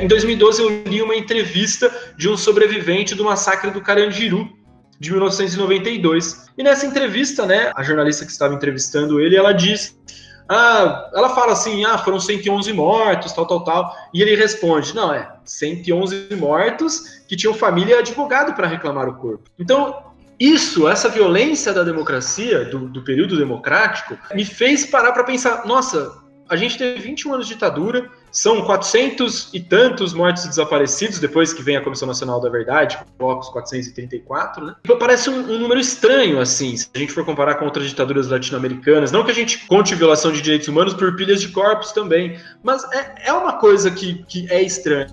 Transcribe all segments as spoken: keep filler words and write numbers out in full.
em dois mil e doze eu li uma entrevista de um sobrevivente do massacre do Carandiru, de mil novecentos e noventa e dois. E nessa entrevista, né, a jornalista que estava entrevistando ele, ela diz, ah, ela fala assim, ah, foram cento e onze mortos, tal, tal, tal, e ele responde, não, é, cento e onze mortos que tinham família e advogado para reclamar o corpo. Então, isso, essa violência da democracia, do, do período democrático, me fez parar para pensar, nossa, a gente teve vinte e um anos de ditadura, são quatrocentos e tantos mortos e desaparecidos, depois que vem a Comissão Nacional da Verdade, coloca os quatrocentos e trinta e quatro, né? Parece um, um número estranho, assim, se a gente for comparar com outras ditaduras latino-americanas. Não que a gente conte violação de direitos humanos por pilhas de corpos também, mas é, é uma coisa que, que é estranha.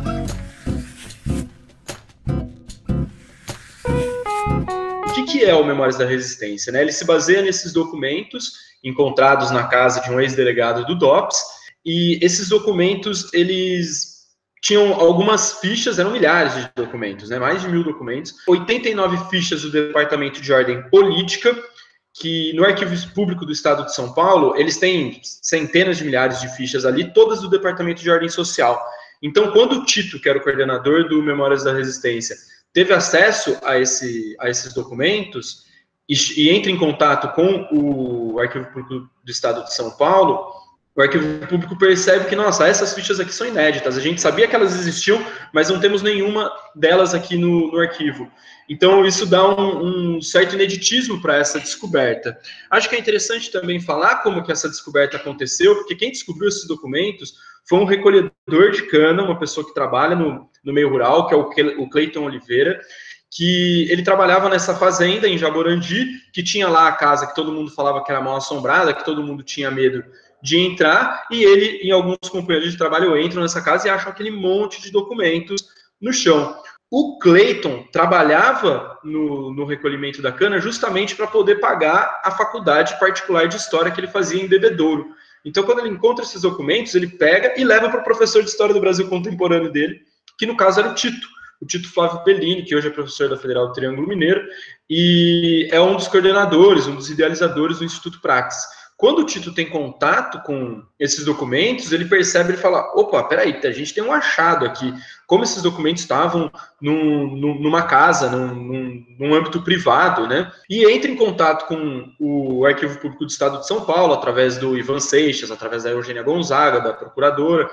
O que, que é o Memórias da Resistência, né? Ele se baseia nesses documentos encontrados na casa de um ex-delegado do D O P S, e esses documentos, eles tinham algumas fichas, eram milhares de documentos, né? Mais de mil documentos, oitenta e nove fichas do Departamento de Ordem Política, que no Arquivo Público do Estado de São Paulo, eles têm centenas de milhares de fichas ali, todas do Departamento de Ordem Social. Então, quando o Tito, que era o coordenador do Memórias da Resistência, teve acesso a, esse, a esses documentos e, e entra em contato com o Arquivo Público do Estado de São Paulo, o Arquivo Público percebe que, nossa, essas fichas aqui são inéditas, a gente sabia que elas existiam, mas não temos nenhuma delas aqui no, no arquivo. Então, isso dá um, um certo ineditismo para essa descoberta. Acho que é interessante também falar como que essa descoberta aconteceu, porque quem descobriu esses documentos foi um recolhedor de cana, uma pessoa que trabalha no, no meio rural, que é o, o Cleiton Oliveira, que ele trabalhava nessa fazenda em Jaborandi, que tinha lá a casa que todo mundo falava que era mal assombrada, que todo mundo tinha medo de entrar, e ele e alguns companheiros de trabalho entram nessa casa e acham aquele monte de documentos no chão. O Cleiton trabalhava no, no recolhimento da cana justamente para poder pagar a faculdade particular de história que ele fazia em Bebedouro. Então, quando ele encontra esses documentos, ele pega e leva para o professor de História do Brasil contemporâneo dele, que no caso era o Tito, o Tito Flávio Pellini, que hoje é professor da Federal do Triângulo Mineiro, e é um dos coordenadores, um dos idealizadores do Instituto Praxis. Quando o Tito tem contato com esses documentos, ele percebe, ele fala, opa, peraí, a gente tem um achado aqui, como esses documentos estavam num, numa casa, num, num, num âmbito privado, né? E entra em contato com o Arquivo Público do Estado de São Paulo, através do Ivan Seixas, através da Eugênia Gonzaga, da procuradora,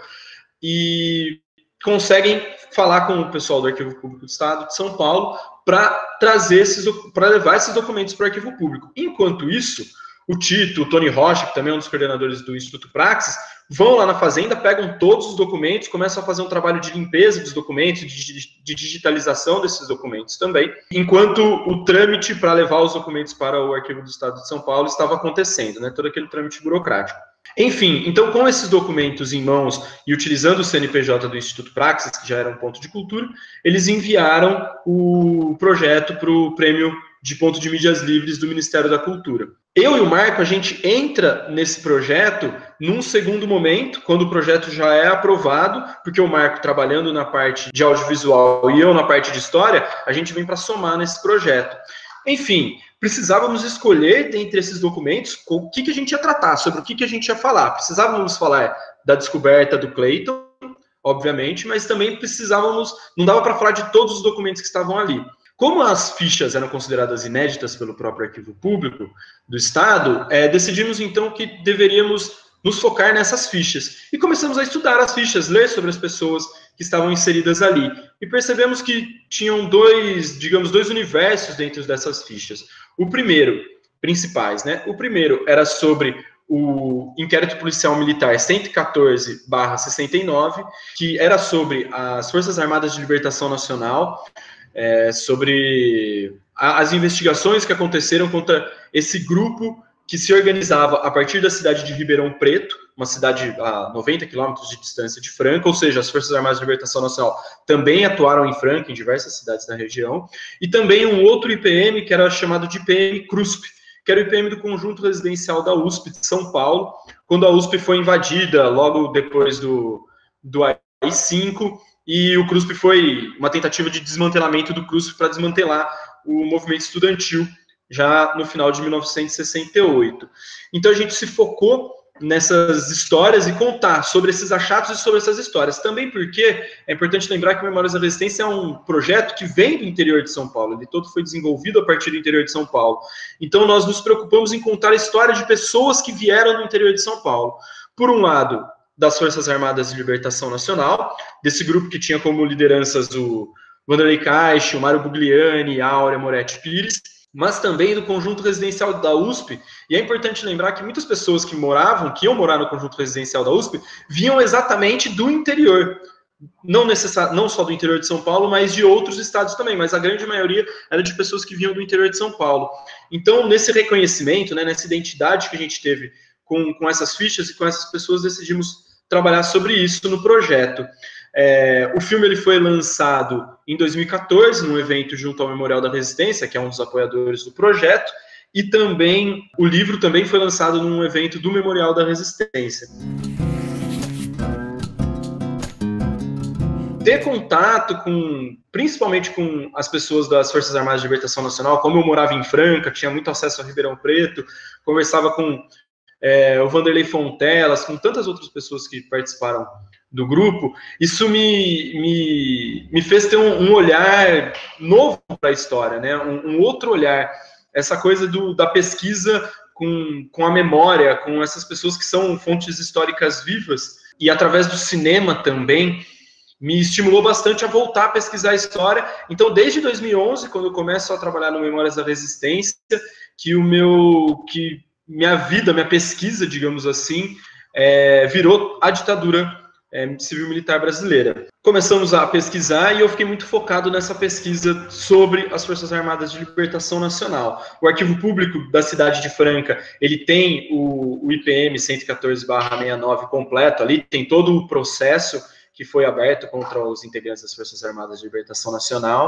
e conseguem falar com o pessoal do Arquivo Público do Estado de São Paulo para trazer esses, para levar esses documentos para o Arquivo Público. Enquanto isso, o Tito, o Tony Rocha, que também é um dos coordenadores do Instituto Praxis, vão lá na fazenda, pegam todos os documentos, começam a fazer um trabalho de limpeza dos documentos, de, de digitalização desses documentos também, enquanto o trâmite para levar os documentos para o Arquivo do Estado de São Paulo estava acontecendo, né, todo aquele trâmite burocrático. Enfim, então com esses documentos em mãos e utilizando o C N P J do Instituto Praxis, que já era um ponto de cultura, eles enviaram o projeto para o prêmio de ponto de mídias livres do Ministério da Cultura. Eu e o Marco, a gente entra nesse projeto num segundo momento, quando o projeto já é aprovado, porque o Marco trabalhando na parte de audiovisual e eu na parte de história, a gente vem para somar nesse projeto. Enfim, precisávamos escolher dentre esses documentos o que, que a gente ia tratar, sobre o que, que a gente ia falar. Precisávamos falar da descoberta do Cleiton, obviamente, mas também precisávamos, não dava para falar de todos os documentos que estavam ali. Como as fichas eram consideradas inéditas pelo próprio Arquivo Público do Estado, é, decidimos então que deveríamos nos focar nessas fichas. E começamos a estudar as fichas, ler sobre as pessoas que estavam inseridas ali. E percebemos que tinham dois, digamos, dois universos dentro dessas fichas. O primeiro, principais, né? O primeiro era sobre o Inquérito Policial Militar cento e quatorze barra sessenta e nove, que era sobre as Forças Armadas de Libertação Nacional, É, sobre a, as investigações que aconteceram contra esse grupo que se organizava a partir da cidade de Ribeirão Preto, uma cidade a noventa quilômetros de distância de Franca, ou seja, as Forças Armadas de Libertação Nacional também atuaram em Franca, em diversas cidades da região, e também um outro I P M, que era chamado de I P M CRUSP, que era o I P M do Conjunto Residencial da U S P de São Paulo, quando a U S P foi invadida logo depois do, do A I cinco, e o CRUSP foi uma tentativa de desmantelamento do CRUSP para desmantelar o movimento estudantil já no final de mil novecentos e sessenta e oito. Então a gente se focou nessas histórias e contar sobre esses achados e sobre essas histórias. Também porque é importante lembrar que o Memórias da Resistência é um projeto que vem do interior de São Paulo, ele todo foi desenvolvido a partir do interior de São Paulo. Então nós nos preocupamos em contar a história de pessoas que vieram do interior de São Paulo. Por um lado, das Forças Armadas de Libertação Nacional, desse grupo que tinha como lideranças o Wanderley Caixa, o Mário Bugliani, a Áurea Moretti Pires, mas também do conjunto residencial da U S P, e é importante lembrar que muitas pessoas que moravam, que iam morar no conjunto residencial da U S P, vinham exatamente do interior, não, necessar, não só do interior de São Paulo, mas de outros estados também, mas a grande maioria era de pessoas que vinham do interior de São Paulo. Então, nesse reconhecimento, né, nessa identidade que a gente teve com, com essas fichas e com essas pessoas, decidimos trabalhar sobre isso no projeto. É, o filme ele foi lançado em dois mil e quatorze, num evento junto ao Memorial da Resistência, que é um dos apoiadores do projeto, e também o livro também foi lançado num evento do Memorial da Resistência. Ter contato com, principalmente com as pessoas das Forças Armadas de Libertação Nacional, como eu morava em Franca, tinha muito acesso a Ribeirão Preto, conversava com é, o Vanderlei Fontelas, com tantas outras pessoas que participaram do grupo, isso me, me, me fez ter um, um olhar novo para a história, né? um, um outro olhar, essa coisa do, da pesquisa com, com a memória, com essas pessoas que são fontes históricas vivas, e através do cinema também, me estimulou bastante a voltar a pesquisar a história. Então, desde dois mil e onze, quando eu começo a trabalhar no Memórias da Resistência, que o meu, que minha vida, minha pesquisa, digamos assim, é, virou a ditadura É, civil-militar brasileira. Começamos a pesquisar e eu fiquei muito focado nessa pesquisa sobre as Forças Armadas de Libertação Nacional. O Arquivo Público da cidade de Franca, ele tem o, o I P M cento e quatorze barra sessenta e nove completo ali, tem todo o processo que foi aberto contra os integrantes das Forças Armadas de Libertação Nacional,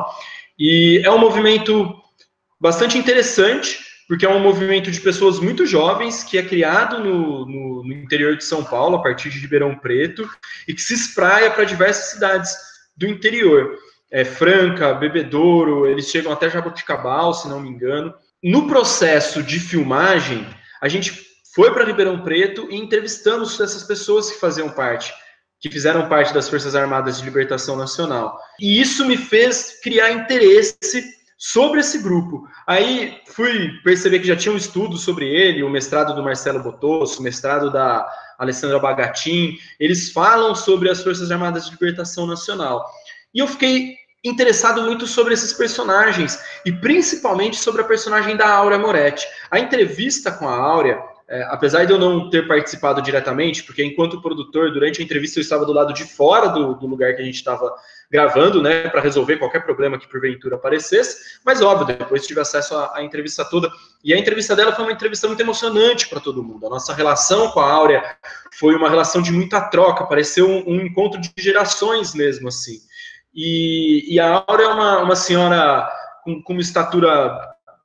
e é um movimento bastante interessante, porque é um movimento de pessoas muito jovens, que é criado no, no, no interior de São Paulo, a partir de Ribeirão Preto, e que se espraia para diversas cidades do interior. É, Franca, Bebedouro, eles chegam até Jaboticabal, se não me engano. No processo de filmagem, a gente foi para Ribeirão Preto e entrevistamos essas pessoas que faziam parte, que fizeram parte das Forças Armadas de Libertação Nacional. E isso me fez criar interesse sobre esse grupo. Aí fui perceber que já tinha um estudo sobre ele, o mestrado do Marcelo Botosso, o mestrado da Alessandra Bagatin, eles falam sobre as Forças Armadas de Libertação Nacional. E eu fiquei interessado muito sobre esses personagens, e principalmente sobre a personagem da Áurea Moretti. A entrevista com a Áurea, é, apesar de eu não ter participado diretamente, porque enquanto produtor, durante a entrevista eu estava do lado de fora do, do lugar que a gente estava gravando, né, para resolver qualquer problema que porventura aparecesse, mas óbvio, depois tive acesso à, à entrevista toda, e a entrevista dela foi uma entrevista muito emocionante para todo mundo. A nossa relação com a Áurea foi uma relação de muita troca, pareceu um, um encontro de gerações mesmo, assim. E, e a Áurea é uma, uma senhora com, com uma estatura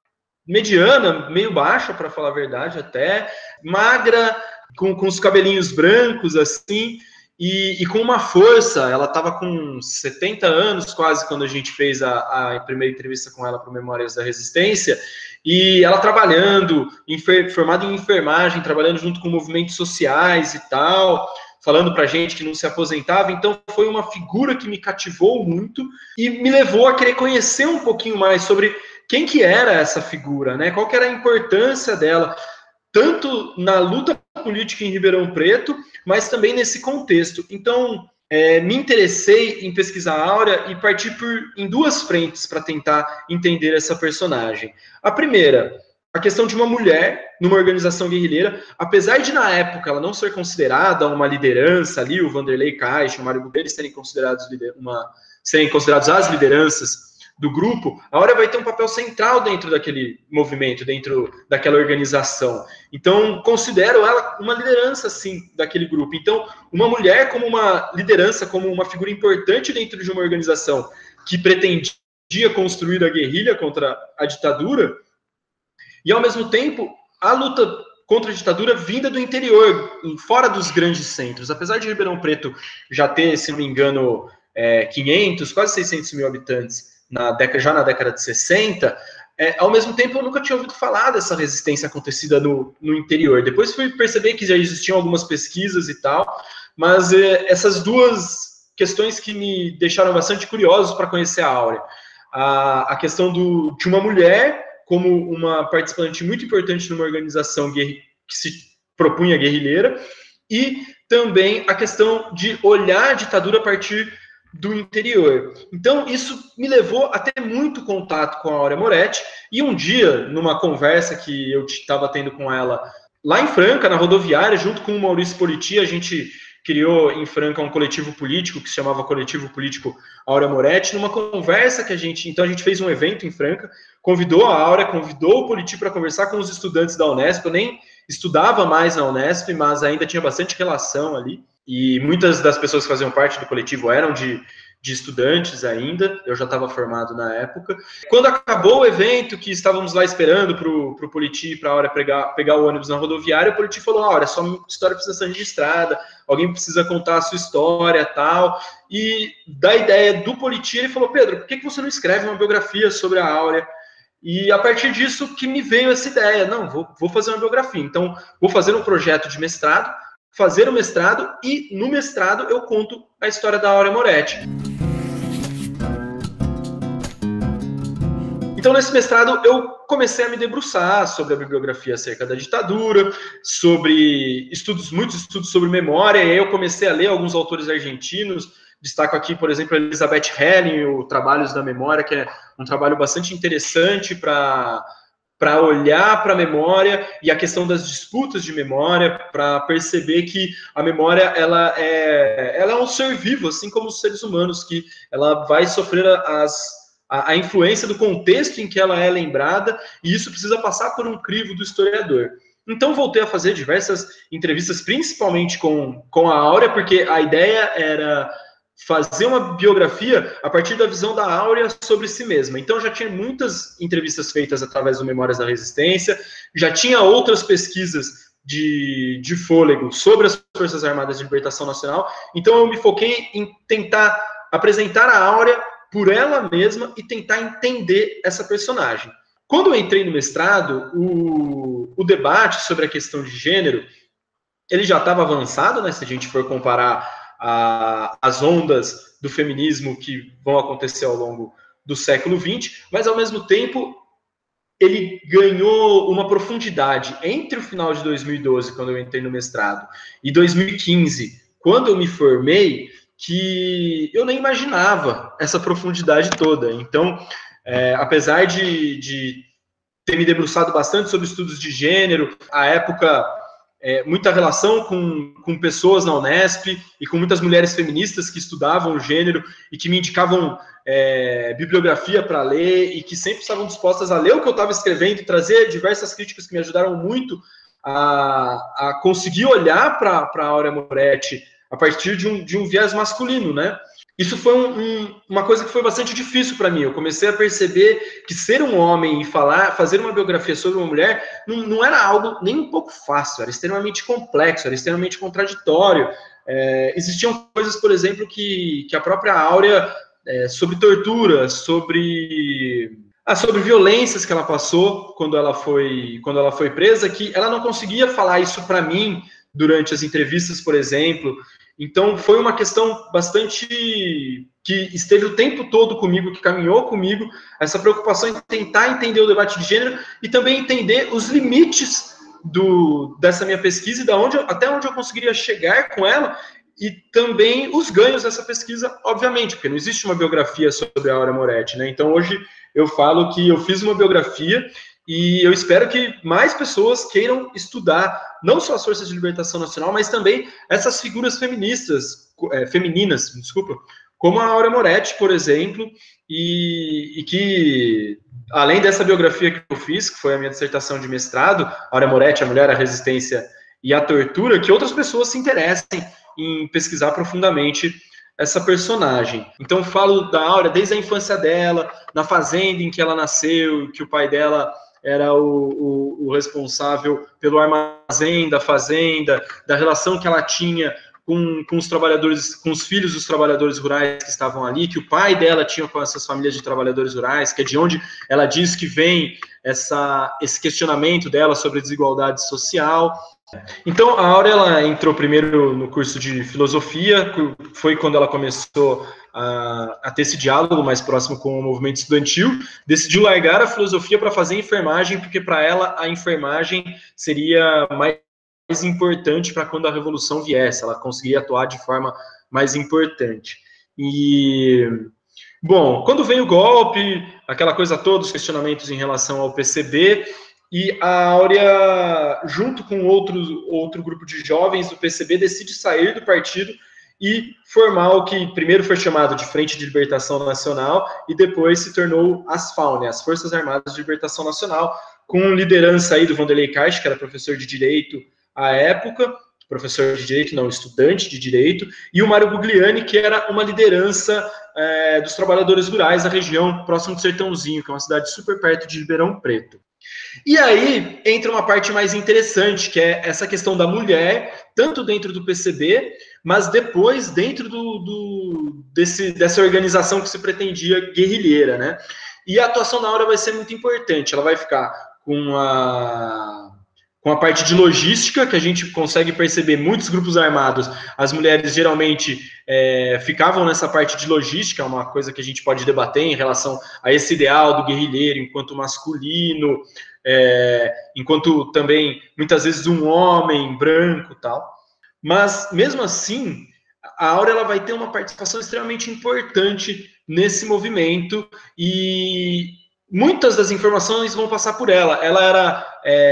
mediana, meio baixa, para falar a verdade até, magra, com, com os cabelinhos brancos, assim, e, e com uma força. Ela estava com setenta anos quase quando a gente fez a, a primeira entrevista com ela para o Memórias da Resistência, e ela trabalhando, enfer, formada em enfermagem, trabalhando junto com movimentos sociais e tal, falando para a gente que não se aposentava. Então foi uma figura que me cativou muito e me levou a querer conhecer um pouquinho mais sobre quem que era essa figura, né? Qual que era a importância dela, tanto na luta política em Ribeirão Preto, mas também nesse contexto. Então, é, me interessei em pesquisar a Áurea e parti por, em duas frentes para tentar entender essa personagem. A primeira, a questão de uma mulher numa organização guerrilheira, apesar de, na época, ela não ser considerada uma liderança ali, o Vanderlei Caixa, o Mário Bugliani serem considerados, uma, serem considerados as lideranças do grupo, a Áurea vai ter um papel central dentro daquele movimento, dentro daquela organização. Então, considero ela uma liderança, sim, daquele grupo. Então, uma mulher como uma liderança, como uma figura importante dentro de uma organização que pretendia construir a guerrilha contra a ditadura, e, ao mesmo tempo, a luta contra a ditadura vinda do interior, fora dos grandes centros. Apesar de Ribeirão Preto já ter, se não me engano, é, quinhentos, quase seiscentos mil habitantes, na década, já na década de sessenta, é, ao mesmo tempo eu nunca tinha ouvido falar dessa resistência acontecida no, no interior. Depois fui perceber que já existiam algumas pesquisas e tal, mas é, essas duas questões que me deixaram bastante curiosos para conhecer a Áurea. A, a questão do, de uma mulher como uma participante muito importante numa organização que se propunha guerrilheira, e também a questão de olhar a ditadura a partir do interior. Então, isso me levou a ter muito contato com a Áurea Moretti, e um dia, numa conversa que eu estava tendo com ela lá em Franca, na rodoviária, junto com o Maurício Politi, a gente criou em Franca um coletivo político que se chamava Coletivo Político Áurea Moretti, numa conversa que a gente... Então, a gente fez um evento em Franca, convidou a Áurea, convidou o Politi para conversar com os estudantes da Unesp. Eu nem estudava mais na Unesp, mas ainda tinha bastante relação ali, e muitas das pessoas que faziam parte do coletivo eram de, de estudantes ainda, eu já estava formado na época. Quando acabou o evento, que estávamos lá esperando para o Politi, para a Áurea pegar, pegar o ônibus na rodoviária, o Politi falou: Áurea, sua história precisa ser registrada, alguém precisa contar a sua história, tal. E da ideia do Politi, ele falou: Pedro, por que você não escreve uma biografia sobre a Áurea? E a partir disso que me veio essa ideia: não, vou, vou fazer uma biografia. Então, vou fazer um projeto de mestrado, fazer o mestrado, e no mestrado eu conto a história da Áurea Moretti. Então, nesse mestrado, eu comecei a me debruçar sobre a bibliografia acerca da ditadura, sobre estudos, muitos estudos sobre memória, e aí eu comecei a ler alguns autores argentinos. Destaco aqui, por exemplo, a Elizabeth Helling, o Trabalhos da Memória, que é um trabalho bastante interessante para para olhar para a memória e a questão das disputas de memória, para perceber que a memória ela é, ela é um ser vivo, assim como os seres humanos, que ela vai sofrer as, a, a influência do contexto em que ela é lembrada, e isso precisa passar por um crivo do historiador. Então, voltei a fazer diversas entrevistas, principalmente com, com a Áurea, porque a ideia era fazer uma biografia a partir da visão da Áurea sobre si mesma. Então, já tinha muitas entrevistas feitas através do Memórias da Resistência, já tinha outras pesquisas de, de fôlego sobre as Forças Armadas de Libertação Nacional. Então, eu me foquei em tentar apresentar a Áurea por ela mesma e tentar entender essa personagem. Quando eu entrei no mestrado, o, o debate sobre a questão de gênero, ele já estava avançado, né, se a gente for comparar A, as ondas do feminismo que vão acontecer ao longo do século vinte, mas, ao mesmo tempo, ele ganhou uma profundidade entre o final de dois mil e doze, quando eu entrei no mestrado, e dois mil e quinze, quando eu me formei, que eu nem imaginava essa profundidade toda. Então, é, apesar de, de ter me debruçado bastante sobre estudos de gênero, à época... É, muita relação com, com pessoas na Unesp e com muitas mulheres feministas que estudavam o gênero e que me indicavam é, bibliografia para ler e que sempre estavam dispostas a ler o que eu estava escrevendo e trazer diversas críticas que me ajudaram muito a, a conseguir olhar para a Áurea Moretti a partir de um, de um viés masculino, né? Isso foi um, um, uma coisa que foi bastante difícil para mim. Eu comecei a perceber que ser um homem e falar, fazer uma biografia sobre uma mulher não, não era algo nem um pouco fácil, era extremamente complexo, era extremamente contraditório. É, existiam coisas, por exemplo, que, que a própria Áurea, é, sobre tortura, sobre, ah, sobre violências que ela passou quando ela foi, quando ela foi presa, que ela não conseguia falar isso para mim durante as entrevistas, por exemplo. Então, foi uma questão bastante que esteve o tempo todo comigo, que caminhou comigo, essa preocupação em tentar entender o debate de gênero e também entender os limites do, dessa minha pesquisa e da onde eu, até onde eu conseguiria chegar com ela, e também os ganhos dessa pesquisa, obviamente, porque não existe uma biografia sobre a Áurea Moretti, né? Então, hoje eu falo que eu fiz uma biografia e eu espero que mais pessoas queiram estudar não só as Forças de Libertação Nacional, mas também essas figuras feministas, é, femininas, desculpa, como a Áurea Moretti, por exemplo, e, e que, além dessa biografia que eu fiz, que foi a minha dissertação de mestrado, Áurea Moretti, a Mulher, a Resistência e a Tortura, que outras pessoas se interessem em pesquisar profundamente essa personagem. Então, falo da Áurea desde a infância dela, na fazenda em que ela nasceu, que o pai dela era o, o, o responsável pelo armazém da fazenda, da relação que ela tinha com, com os trabalhadores, com os filhos dos trabalhadores rurais que estavam ali, que o pai dela tinha com essas famílias de trabalhadores rurais, que é de onde ela diz que vem essa, esse questionamento dela sobre a desigualdade social. Então, a Áurea, ela entrou primeiro no curso de filosofia, foi quando ela começou a, a ter esse diálogo mais próximo com o movimento estudantil, decidiu largar a filosofia para fazer enfermagem, porque para ela a enfermagem seria mais importante para quando a revolução viesse, ela conseguiria atuar de forma mais importante. E, bom, quando veio o golpe, aquela coisa toda, os questionamentos em relação ao P C B, e a Áurea, junto com outro, outro grupo de jovens do P C B, decide sair do partido e formar o que primeiro foi chamado de Frente de Libertação Nacional e depois se tornou as FAU, né, as Forças Armadas de Libertação Nacional, com liderança aí do Vanderlei Caixa, que era professor de Direito à época, professor de Direito, não, estudante de Direito, e o Mário Bugliani, que era uma liderança é, dos trabalhadores rurais da região próximo do Sertãozinho, que é uma cidade super perto de Ribeirão Preto. E aí entra uma parte mais interessante, que é essa questão da mulher, tanto dentro do P C B, mas depois dentro do, do, desse, dessa organização que se pretendia guerrilheira, né? E a atuação da Áurea vai ser muito importante, ela vai ficar com a, com a parte de logística, que a gente consegue perceber muitos grupos armados, as mulheres geralmente é, ficavam nessa parte de logística, é uma coisa que a gente pode debater em relação a esse ideal do guerrilheiro enquanto masculino, é, enquanto também, muitas vezes, um homem branco e tal. Mas, mesmo assim, a Áurea ela vai ter uma participação extremamente importante nesse movimento e muitas das informações vão passar por ela. Ela era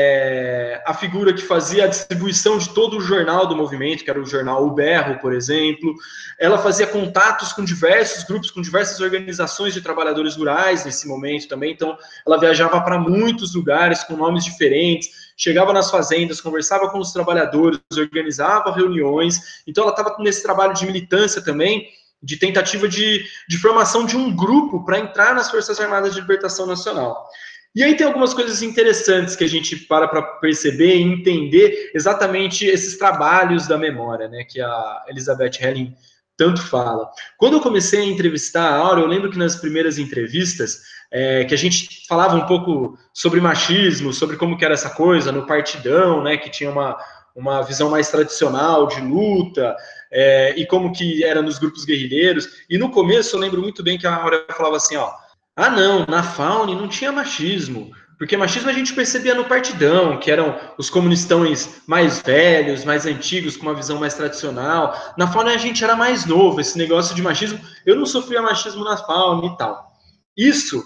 é, a figura que fazia a distribuição de todo o jornal do movimento, que era o jornal O Berro, por exemplo. Ela fazia contatos com diversos grupos, com diversas organizações de trabalhadores rurais nesse momento também. Então, ela viajava para muitos lugares com nomes diferentes, chegava nas fazendas, conversava com os trabalhadores, organizava reuniões. Então, ela estava nesse trabalho de militância também, de tentativa de, de formação de um grupo para entrar nas Forças Armadas de Libertação Nacional. E aí tem algumas coisas interessantes que a gente para para perceber e entender exatamente esses trabalhos da memória, né, que a Elizabeth Helling tanto fala. Quando eu comecei a entrevistar a Áurea, eu lembro que nas primeiras entrevistas, é, que a gente falava um pouco sobre machismo, sobre como que era essa coisa no partidão, né, que tinha uma, uma visão mais tradicional de luta, é, e como que era nos grupos guerrilheiros. E no começo eu lembro muito bem que a Áurea falava assim, ó, ah não, na Faune não tinha machismo, porque machismo a gente percebia no partidão, que eram os comunistões mais velhos, mais antigos, com uma visão mais tradicional. Na Faune a gente era mais novo, esse negócio de machismo, eu não sofria machismo na Faune e tal. Isso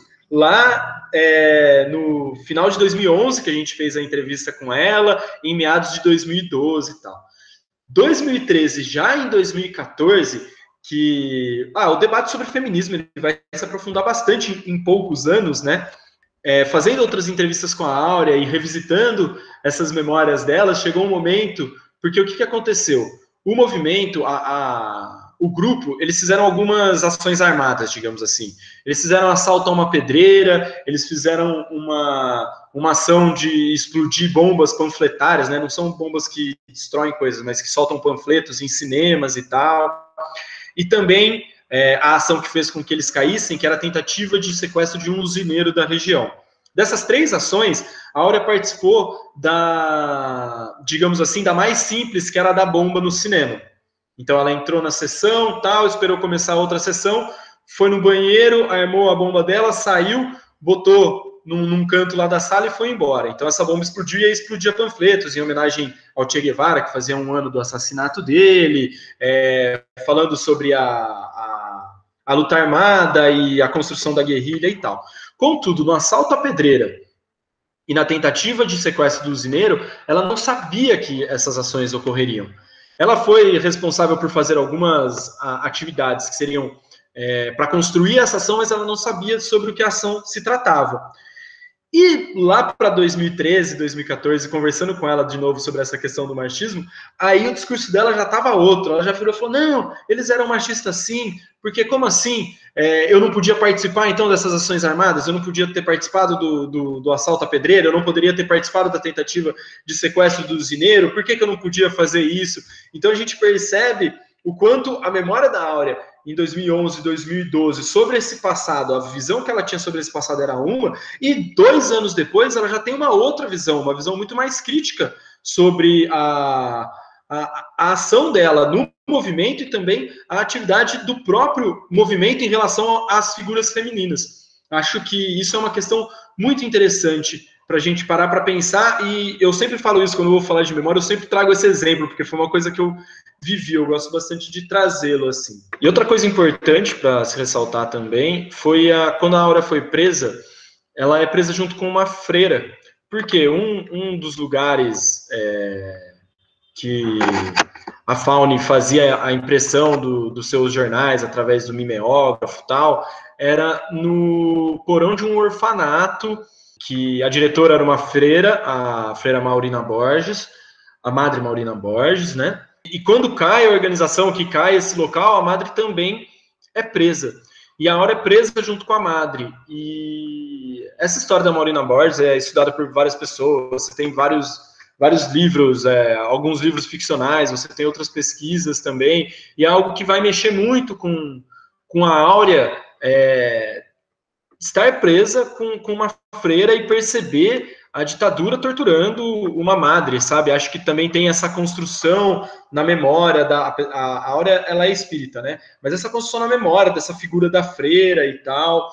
lá é, no final de dois mil e onze, que a gente fez a entrevista com ela, em meados de dois mil e doze e tal. dois mil e treze, já em dois mil e quatorze, que ah, o debate sobre feminismo ele vai se aprofundar bastante em, em poucos anos, né? É, fazendo outras entrevistas com a Áurea e revisitando essas memórias dela, chegou um momento, porque o que, que aconteceu? O movimento, a, a, o grupo, eles fizeram algumas ações armadas, digamos assim. Eles fizeram assalto a uma pedreira, eles fizeram uma, uma ação de explodir bombas panfletárias, né? Não são bombas que destroem coisas, mas que soltam panfletos em cinemas e tal. E também é, a ação que fez com que eles caíssem, que era a tentativa de sequestro de um usineiro da região. Dessas três ações, a Áurea participou da, digamos assim, da mais simples, que era a da bomba no cinema. Então ela entrou na sessão, tal, esperou começar outra sessão, foi no banheiro, armou a bomba dela, saiu, botou num, num canto lá da sala e foi embora. Então essa bomba explodiu e aí explodia panfletos em homenagem ao Che Guevara, que fazia um ano do assassinato dele, é, falando sobre a, a, a luta armada e a construção da guerrilha e tal. Contudo, no assalto à pedreira e na tentativa de sequestro do usineiro, ela não sabia que essas ações ocorreriam. Ela foi responsável por fazer algumas a, atividades que seriam é, para construir essa ação, mas ela não sabia sobre o que a ação se tratava. E lá para dois mil e treze, dois mil e quatorze, conversando com ela de novo sobre essa questão do machismo, aí o discurso dela já estava outro. Ela já virou e falou, não, eles eram machistas sim, porque como assim? É, eu não podia participar então dessas ações armadas? Eu não podia ter participado do, do, do assalto à pedreira? Eu não poderia ter participado da tentativa de sequestro do usineiro? Por que, que eu não podia fazer isso? Então a gente percebe o quanto a memória da Áurea em dois mil e onze, dois mil e doze, sobre esse passado, a visão que ela tinha sobre esse passado era uma, e dois anos depois ela já tem uma outra visão, uma visão muito mais crítica sobre a, a, a ação dela no movimento e também a atividade do próprio movimento em relação às figuras femininas. Acho que isso é uma questão muito interessante para a gente parar para pensar, e eu sempre falo isso quando eu vou falar de memória, eu sempre trago esse exemplo, porque foi uma coisa que eu vivi, eu gosto bastante de trazê-lo assim. E outra coisa importante para se ressaltar também foi a, quando a Áurea foi presa, ela é presa junto com uma freira, porque um, um dos lugares é, que a Faune fazia a impressão do, dos seus jornais através do mimeógrafo e tal, era no porão de um orfanato, que a diretora era uma freira, a freira Maurina Borges, a madre Maurina Borges, né? E quando cai a organização, que cai esse local, a madre também é presa. E a Áurea é presa junto com a madre. E essa história da Maurina Borges é estudada por várias pessoas, você tem vários, vários livros, é, alguns livros ficcionais, você tem outras pesquisas também, e é algo que vai mexer muito com, com a Áurea, é, estar presa com, com uma freira e perceber a ditadura torturando uma madre, sabe? Acho que também tem essa construção na memória da... A, a Áurea, ela é espírita, né? Mas essa construção na memória dessa figura da freira e tal,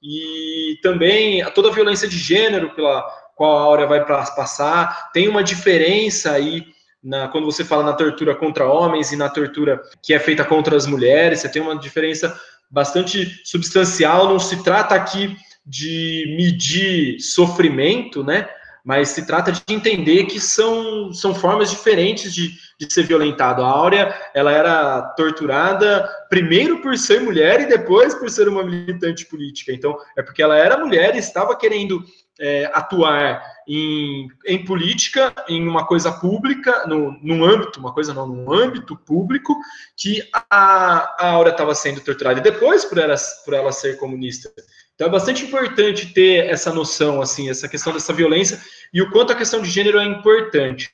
e também toda a violência de gênero pela qual a Áurea vai passar, tem uma diferença aí na, quando você fala na tortura contra homens e na tortura que é feita contra as mulheres, você tem uma diferença bastante substancial. Não se trata aqui de medir sofrimento, né? Mas se trata de entender que são, são formas diferentes de, de ser violentado. A Áurea, ela era torturada primeiro por ser mulher e depois por ser uma militante política. Então, é porque ela era mulher e estava querendo é, atuar em, em política, em uma coisa pública, no, num âmbito, uma coisa não, num âmbito público, que a, a Áurea estava sendo torturada. E depois por ela, por ela ser comunista. Então é bastante importante ter essa noção, assim, essa questão dessa violência e o quanto a questão de gênero é importante.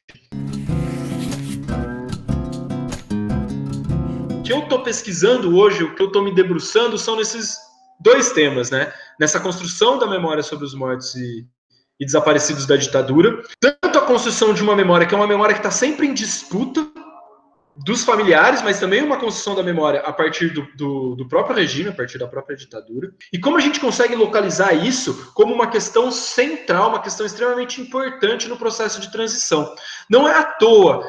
O que eu estou pesquisando hoje, o que eu estou me debruçando são nesses dois temas, né? Nessa construção da memória sobre os mortos e, e desaparecidos da ditadura, tanto a construção de uma memória que é uma memória que está sempre em disputa dos familiares, mas também uma construção da memória a partir do, do, do próprio regime, a partir da própria ditadura. E como a gente consegue localizar isso como uma questão central, uma questão extremamente importante no processo de transição. Não é à toa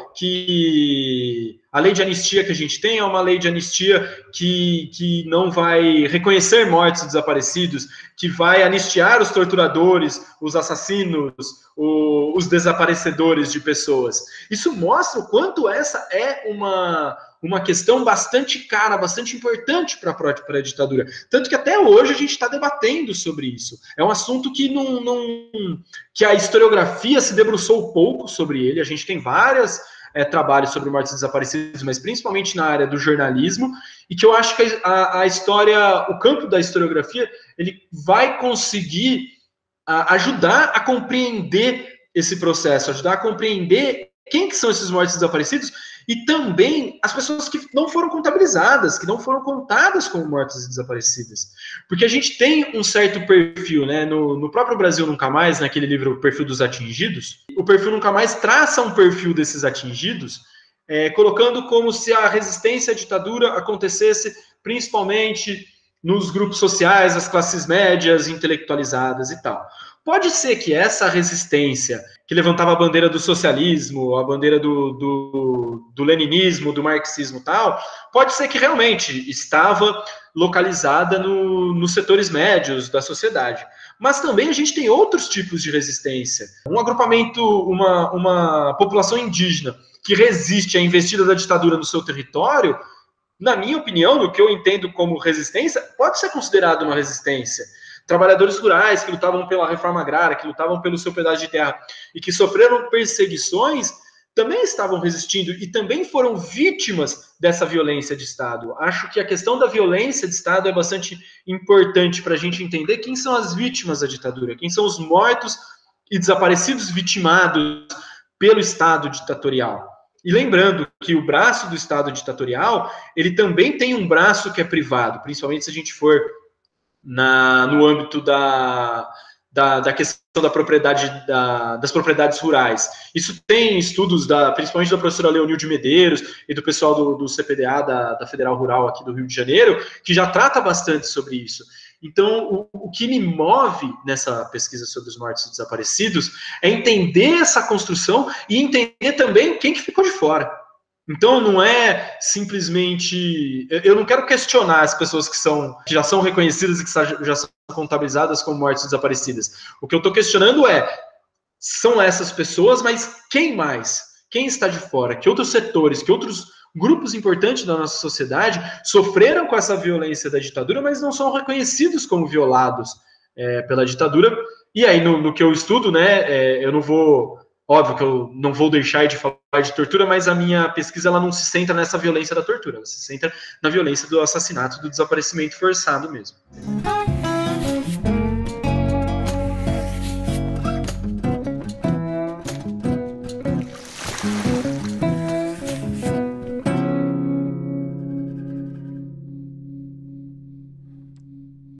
que a lei de anistia que a gente tem é uma lei de anistia que, que não vai reconhecer mortos e desaparecidos, que vai anistiar os torturadores, os assassinos, o, os desaparecedores de pessoas. Isso mostra o quanto essa é uma, uma questão bastante cara, bastante importante para a ditadura. Tanto que até hoje a gente está debatendo sobre isso. É um assunto que, não, não, que a historiografia se debruçou pouco sobre ele. A gente tem várias é, trabalhos sobre mortos e desaparecidos, mas principalmente na área do jornalismo, e que eu acho que a, a história, o campo da historiografia, ele vai conseguir a, ajudar a compreender esse processo, ajudar a compreender quem que são esses mortos desaparecidos e também as pessoas que não foram contabilizadas, que não foram contadas como mortas e desaparecidas. Porque a gente tem um certo perfil, né? No, no próprio Brasil Nunca Mais, naquele livro O Perfil dos Atingidos, o Perfil Nunca Mais traça um perfil desses atingidos, é, colocando como se a resistência à ditadura acontecesse principalmente nos grupos sociais, as classes médias, intelectualizadas e tal. Pode ser que essa resistência que levantava a bandeira do socialismo, a bandeira do, do, do leninismo, do marxismo e tal, pode ser que realmente estava localizada no, nos setores médios da sociedade. Mas também a gente tem outros tipos de resistência. Um agrupamento, uma, uma população indígena que resiste à investida da ditadura no seu território, na minha opinião, no que eu entendo como resistência, pode ser considerado uma resistência. trabalhadores rurais que lutavam pela reforma agrária, que lutavam pelo seu pedaço de terra e que sofreram perseguições, também estavam resistindo e também foram vítimas dessa violência de Estado. Acho que a questão da violência de Estado é bastante importante para a gente entender quem são as vítimas da ditadura, quem são os mortos e desaparecidos vitimados pelo Estado ditatorial. E lembrando que o braço do Estado ditatorial, ele também tem um braço que é privado, principalmente se a gente for na, no âmbito da, da, da questão da propriedade, da, das propriedades rurais. Isso tem estudos, da, principalmente da professora Leonilde Medeiros e do pessoal do, do C P D A, da, da Federal Rural aqui do Rio de Janeiro, que já trata bastante sobre isso. Então, o, o que me move nessa pesquisa sobre os mortos e desaparecidos é entender essa construção e entender também quem que ficou de fora. Então, não é simplesmente... Eu não quero questionar as pessoas que, são, que já são reconhecidas e que já são contabilizadas como mortas e desaparecidas. O que eu estou questionando é, são essas pessoas, mas quem mais? Quem está de fora? Que outros setores, que outros grupos importantes da nossa sociedade sofreram com essa violência da ditadura, mas não são reconhecidos como violados é, pela ditadura? E aí, no, no que eu estudo, né, é, eu não vou... Óbvio que eu não vou deixar de falar de tortura, mas a minha pesquisa ela não se centra nessa violência da tortura, ela se centra na violência do assassinato, do desaparecimento forçado mesmo.